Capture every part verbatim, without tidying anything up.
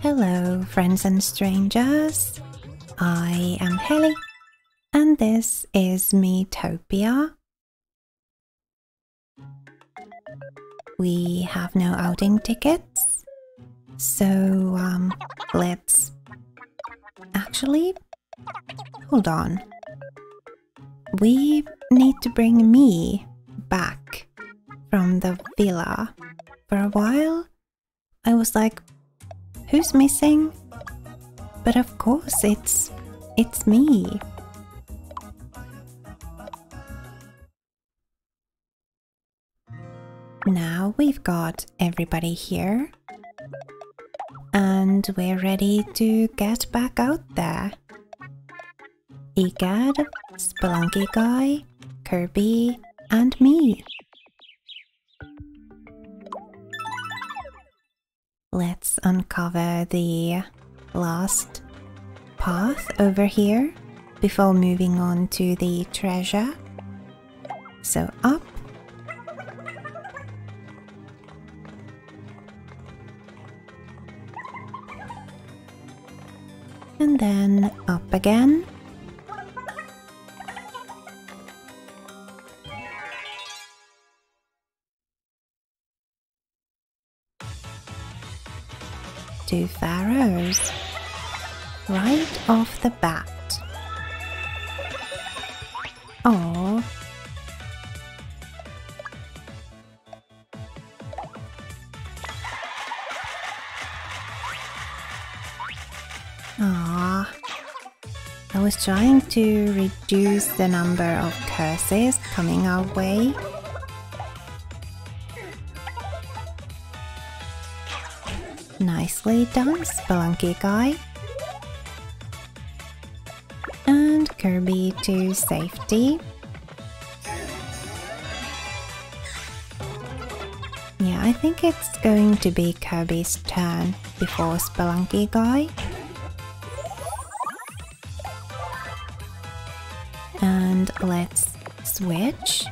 Hello, friends and strangers. I am Haley, and this is Miitopia. We have no outing tickets, so um, let's actually hold on. We need to bring me back from the villa. For a while, I was like, who's missing? But of course, it's it's me. Now we've got everybody here, and we're ready to get back out there. Egad, Spelunky Guy, Kirby, and me. Let's uncover the last path over here before moving on to the treasure. So up. And then up again. Two pharaohs right off the bat. Oh, ah, I was trying to reduce the number of curses coming our way. Nicely done, Spelunky Guy. And Kirby to safety. Yeah, I think it's going to be Kirby's turn before Spelunky Guy. And let's switch.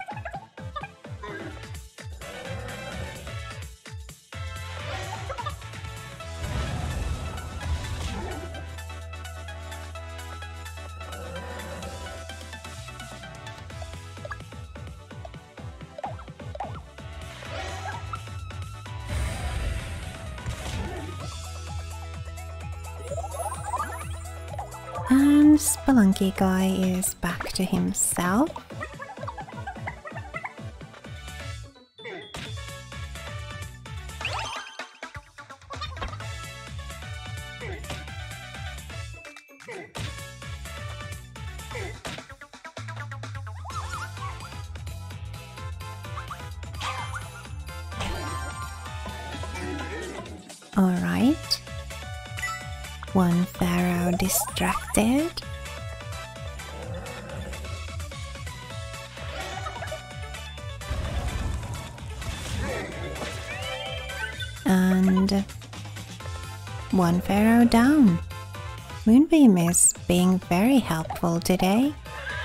And Spelunky Guy is back to himself. All right. One pharaoh distracted. And one pharaoh down. Moonbeam is being very helpful today.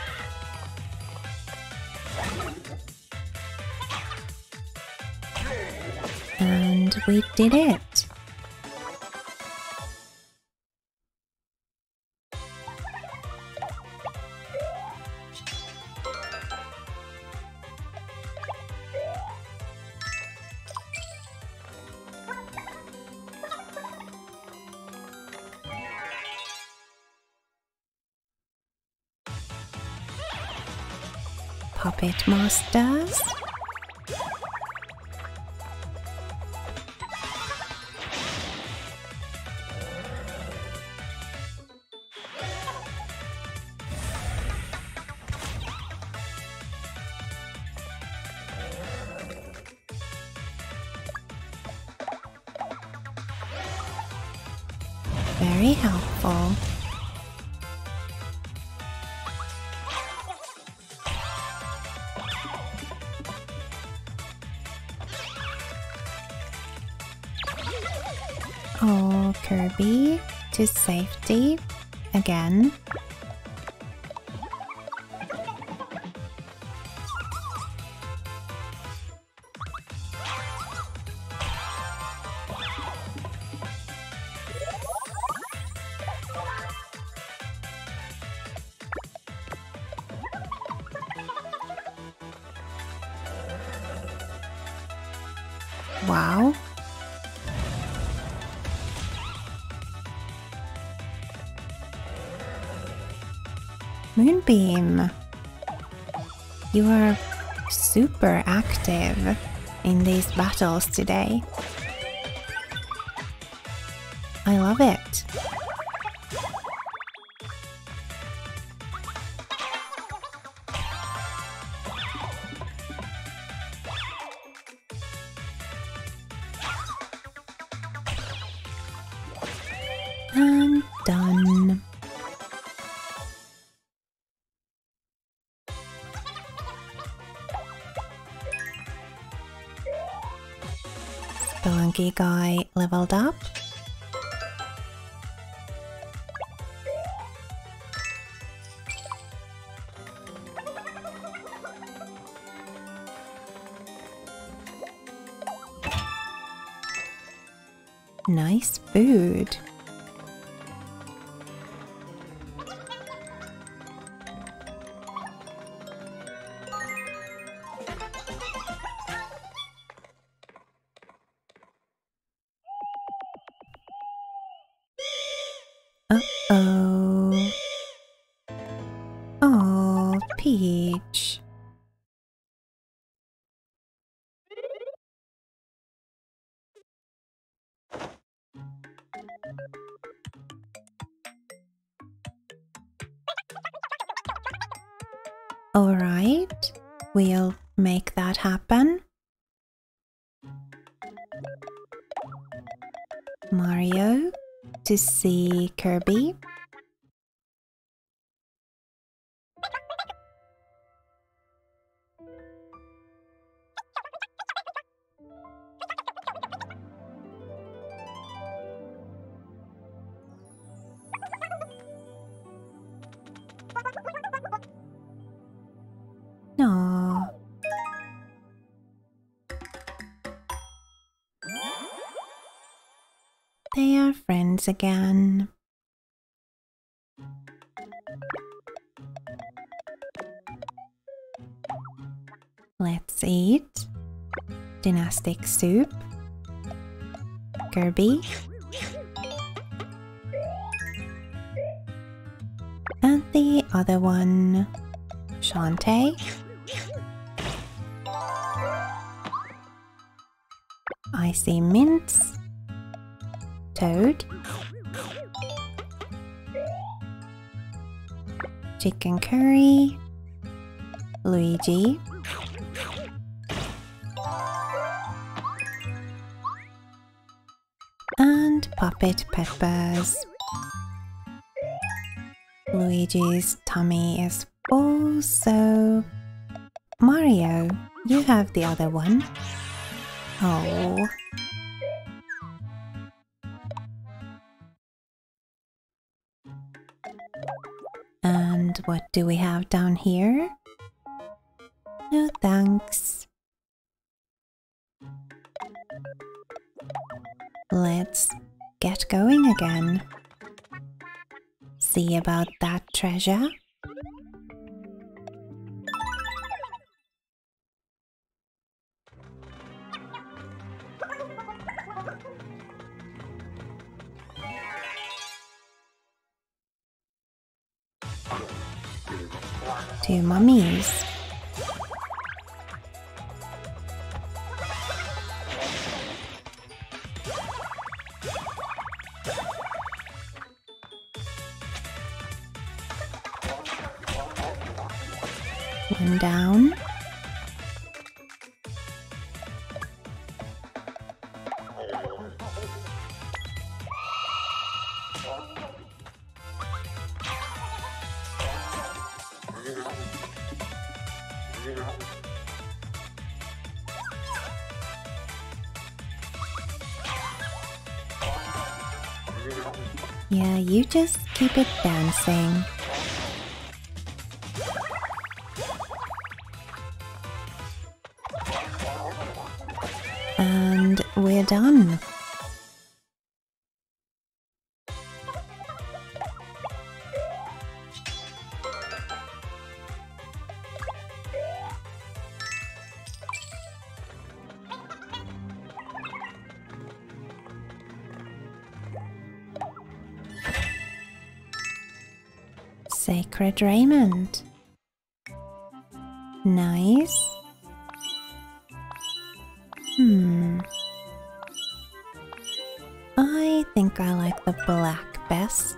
And we did it. Puppet Masters. Very helpful. Oh, Kirby to safety again. Wow. Moonbeam, you are super active in these battles today. I love it. And done. Spelunky guy leveled up. Nice food. Uh-oh. Oh, Peach. All right, we'll make that happen. Mario to see Kirby. No. They are friends again. Let's eat. Dynastic soup. Kirby. And the other one, Shantae. Icy mints. Toad. Chicken curry. Luigi. And puppet peppers. Luigi's tummy is full, so Mario, you have the other one. Oh. And what do we have down here? No thanks. Let's get going again. See about that treasure. Two mummies. One down. Yeah, you just keep it dancing. And we're done. Sacred Raiment. Nice. Hmm. I think I like the black best.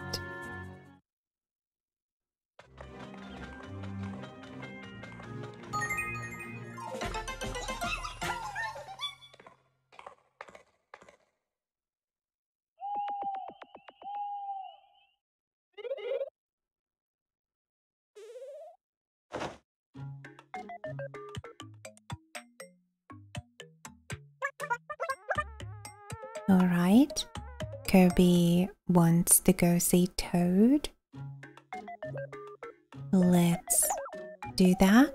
Alright, Kirby wants to go see Toad. Let's do that.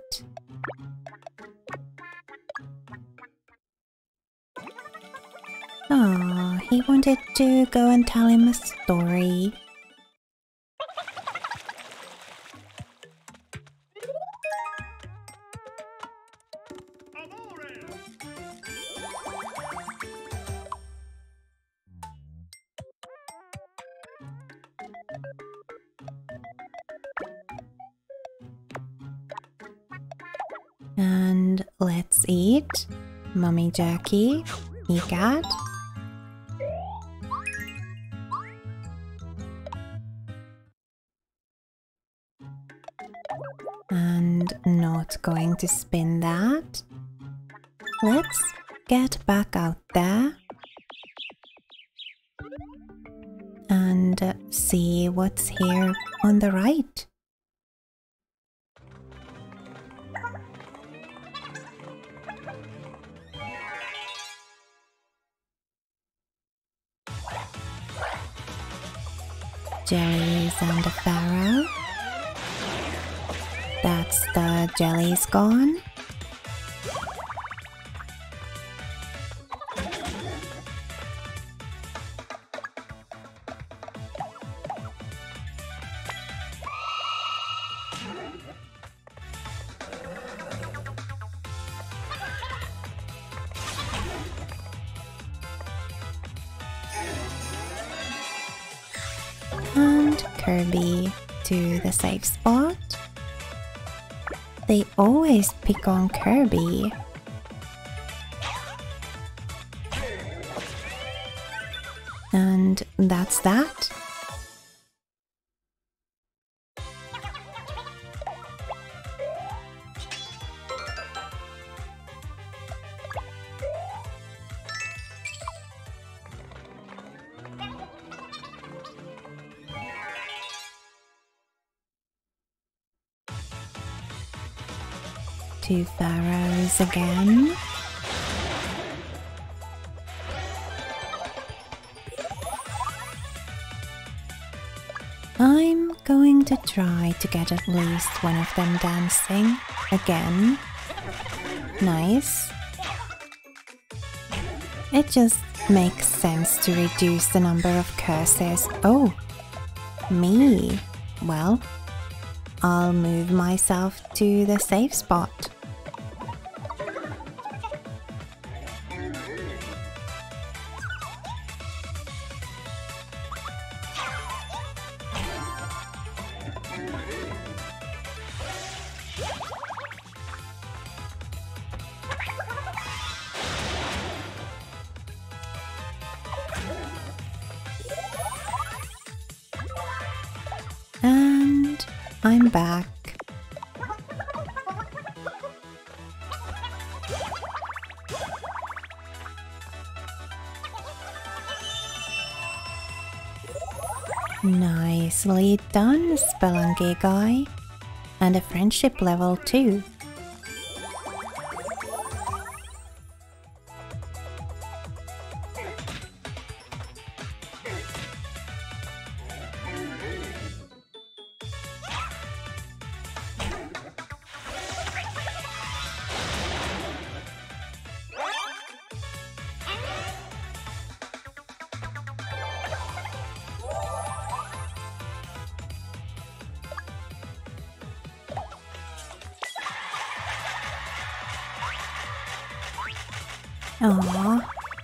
Oh, he wanted to go and tell him a story. And let's eat Mummy Jerky, Egat. And not going to spin that. Let's get back out there and uh, see what's here on the right. Jellies and a Pharaoh. That's the jellies gone. And Kirby to the safe spot. They always pick on Kirby. And that's that. Two pharaohs again. I'm going to try to get at least one of them dancing again. Nice. It just makes sense to reduce the number of curses. Oh, me. Well, I'll move myself to the safe spot. And I'm back. Nicely done, Spelunky guy. And a friendship level too. Aww.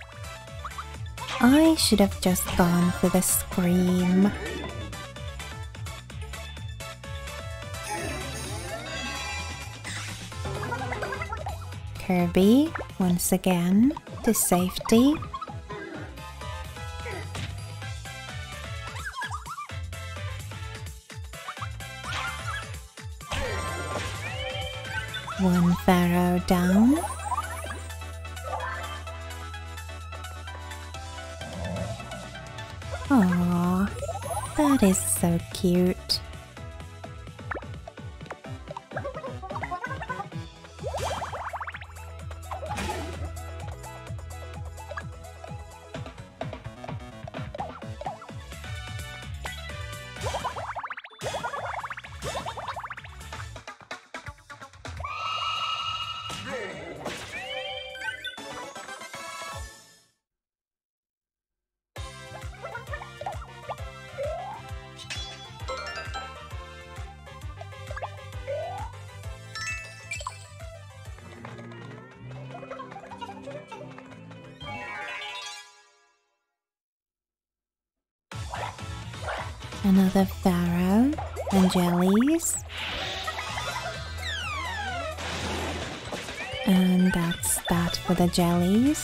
I should have just gone for the scream. Kirby once again to safety. One Pharaoh down. Aww, that is so cute. Another Pharaoh and jellies. And that's that for the jellies.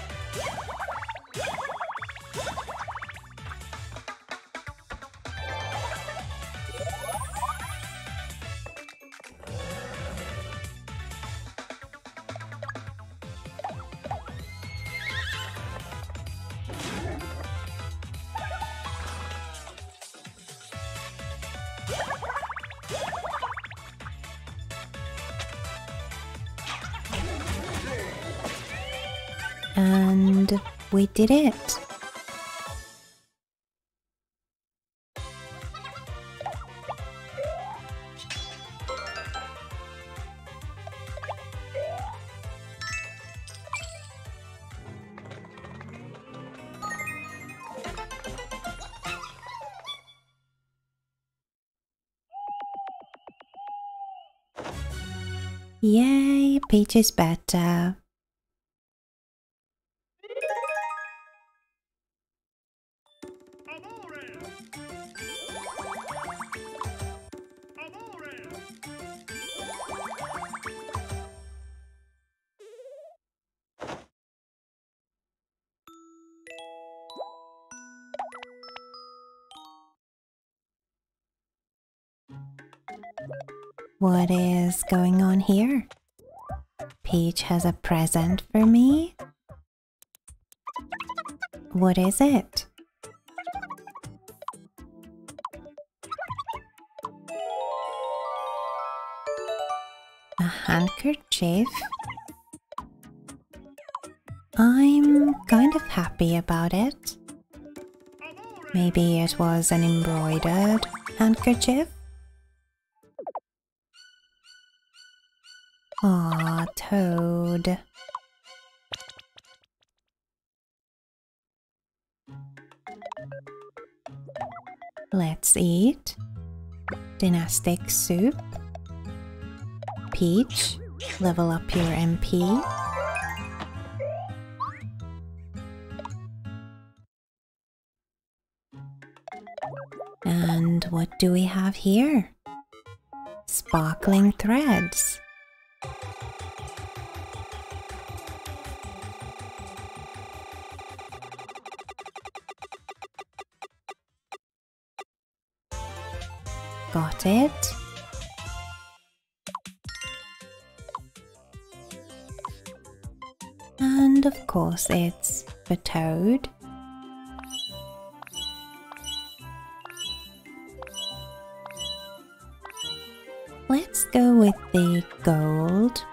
And we did it! Yay, Peach is better. What is going on here? Peach has a present for me? What is it? A handkerchief? I'm kind of happy about it. Maybe it was an embroidered handkerchief? Aw, Toad. Let's eat. Dynastic soup. Peach, level up your M P. And what do we have here? Sparkling threads. Got it? And of course it's for Toad. Let's go with the gold.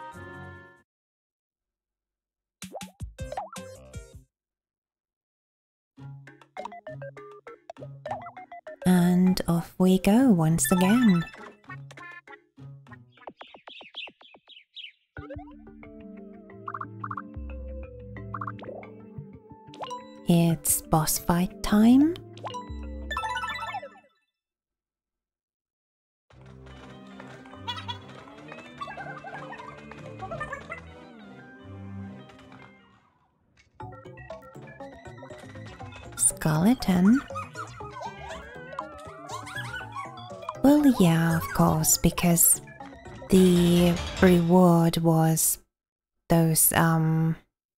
And off we go once again. It's boss fight time. Skeleton. Well, yeah, of course, because the reward was those um,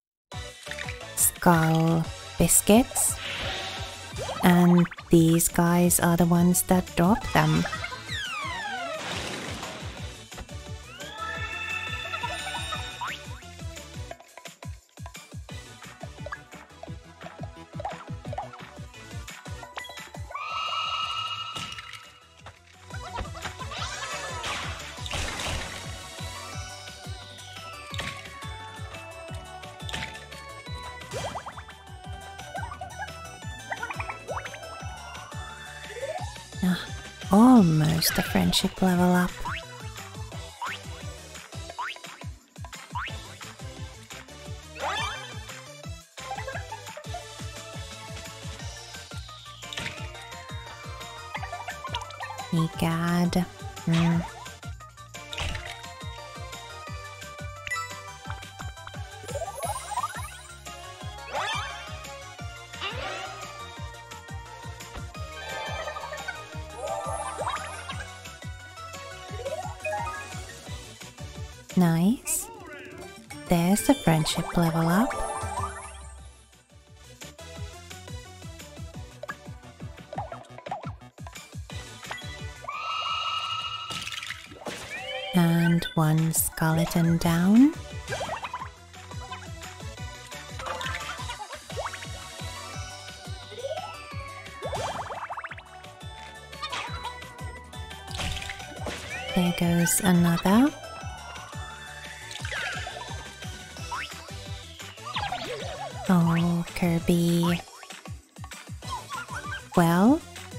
skull biscuits, and these guys are the ones that drop them. Ah, almost a friendship level up. Egad. Hmm. Nice. There's a friendship level up. And one skeleton down. There goes another. Oh, Kirby. Well,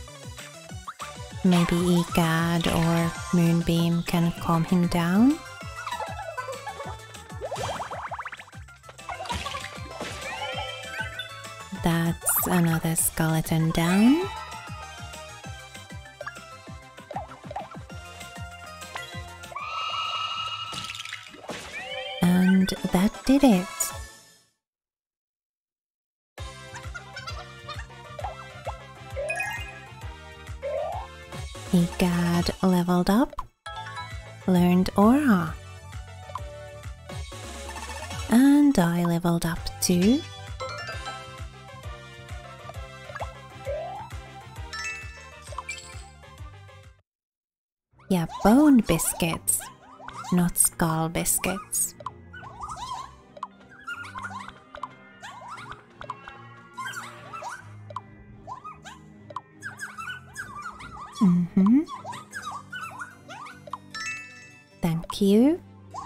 maybe Egad or Moonbeam can calm him down. That's another skeleton down. And that did it. Egad leveled up, learned Aura. And I leveled up too. Yeah, bone biscuits, not skull biscuits. Mm-hmm. Thank you.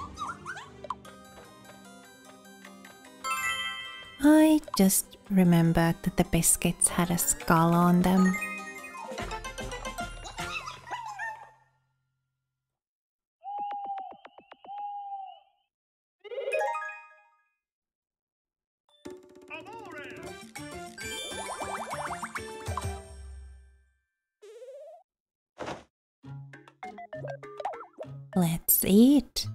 I just remembered that the biscuits had a skull on them. Let's eat.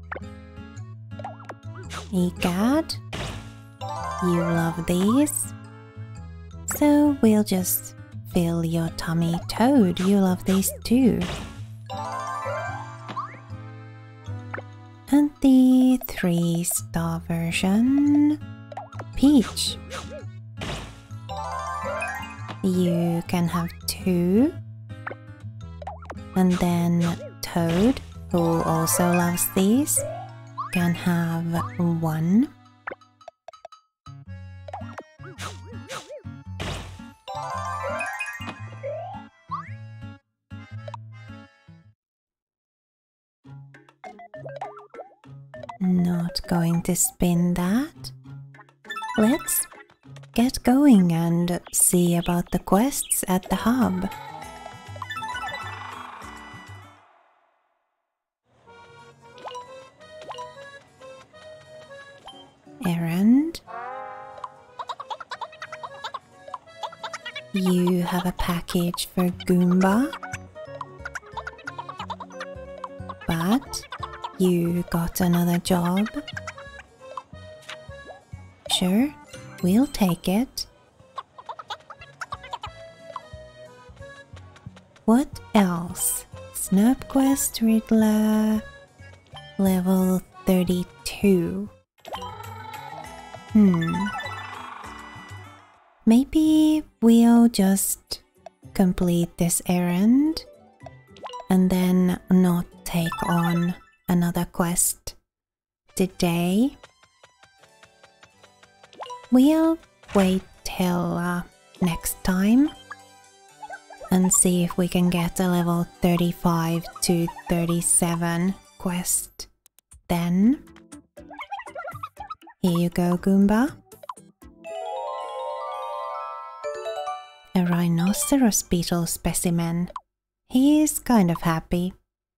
Egad, you love these, so we'll just fill your tummy. Toad, you love these too. And the three star version, Peach. You can have two. And then Toad, who also loves these, can have one. Not going to spin that. Let's get going and see about the quests at the hub. Errand. You have a package for Goomba, but you got another job. Sure, we'll take it. What else? Snap Quest Riddler, level thirty-two. Hmm. Maybe we'll just complete this errand and then not take on another quest today. We'll wait till uh, next time and see if we can get a level thirty-five to thirty-seven quest then. Here you go, Goomba. A rhinoceros beetle specimen. He's kind of happy.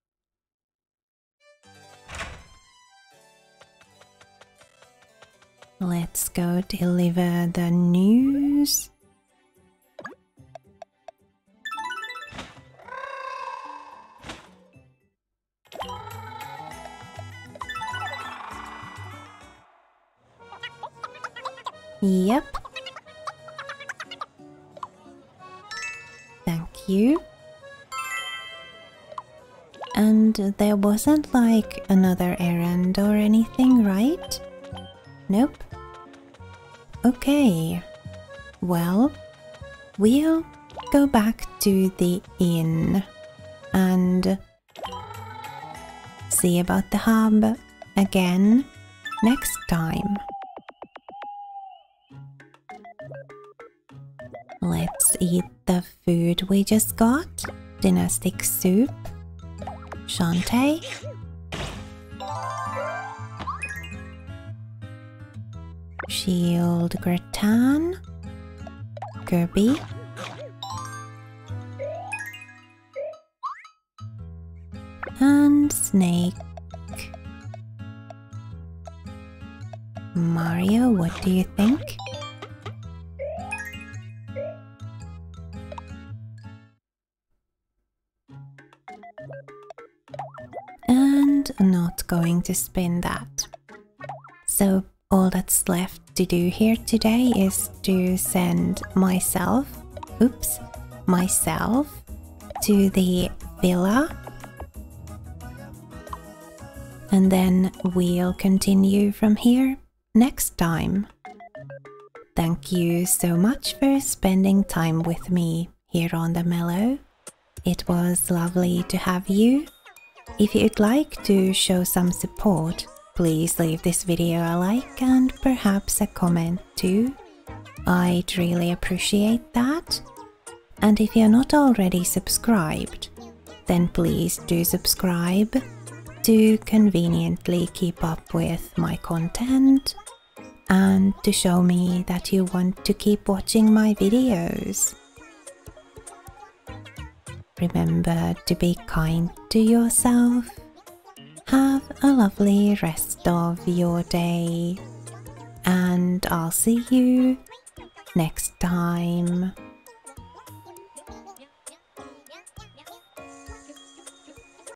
Let's go deliver the news. Yep. Thank you. And there wasn't like another errand or anything, right? Nope. Okay. Well, we'll go back to the inn and see about the hub again next time. Let's eat the food we just got. Dynastic soup. Shantae. Shield gratin. Kirby. And Snake. Mario, what do you think? And not going to spin that. So all that's left to do here today is to send myself, oops, myself to the villa. And then we'll continue from here next time. Thank you so much for spending time with me here on the Mellow. It was lovely to have you. If you'd like to show some support, please leave this video a like and perhaps a comment too. I'd really appreciate that. And if you're not already subscribed, then please do subscribe to conveniently keep up with my content and to show me that you want to keep watching my videos. Remember to be kind to yourself. Have a lovely rest of your day, and I'll see you next time.